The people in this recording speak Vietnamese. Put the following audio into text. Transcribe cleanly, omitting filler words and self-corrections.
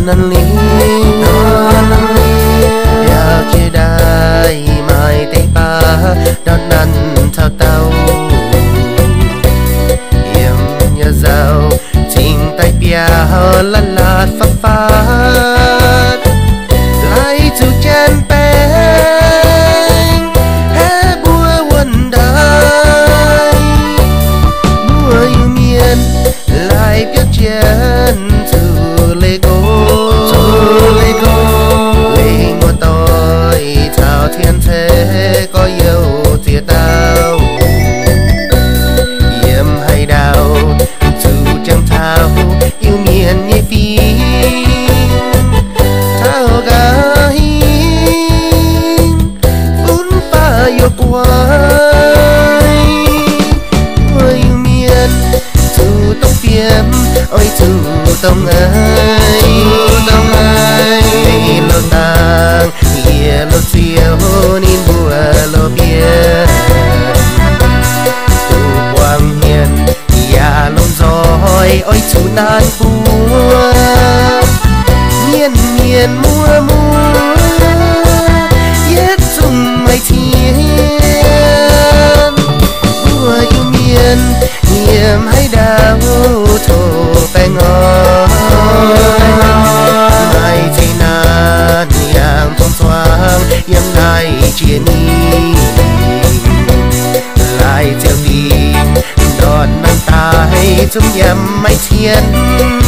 năn lý Đào chia đai mai tay ba đón năn thao tao Yếm nhờ giàu trình tay bia lăn lạt phát phát Lại dù chen bèn hé bùa quần đai Bùa yêu miền lại biết chen từ Lego Lê ngô tôi thảo thiên thế có yêu tia tao Yếm hay đào dù chẳng thao yêu miền nhây phi thao gái vốn pha yêu quái ôi yêu miền dù tông phiếm ôi dù tông ơi ngày lâu tàng hìa lâu siêu nín bùa lâu biên tu quang hiền ya lâu rồi ôi chú nan bùa miền miền mua yết dùng mây thiên bùa yêu miền hiểm hay đau thổ bè ngói mai thì nan yang phong thoáng yếm nay chia ni lại theo tìm đòn nắng tai chúng nhầm mây thiên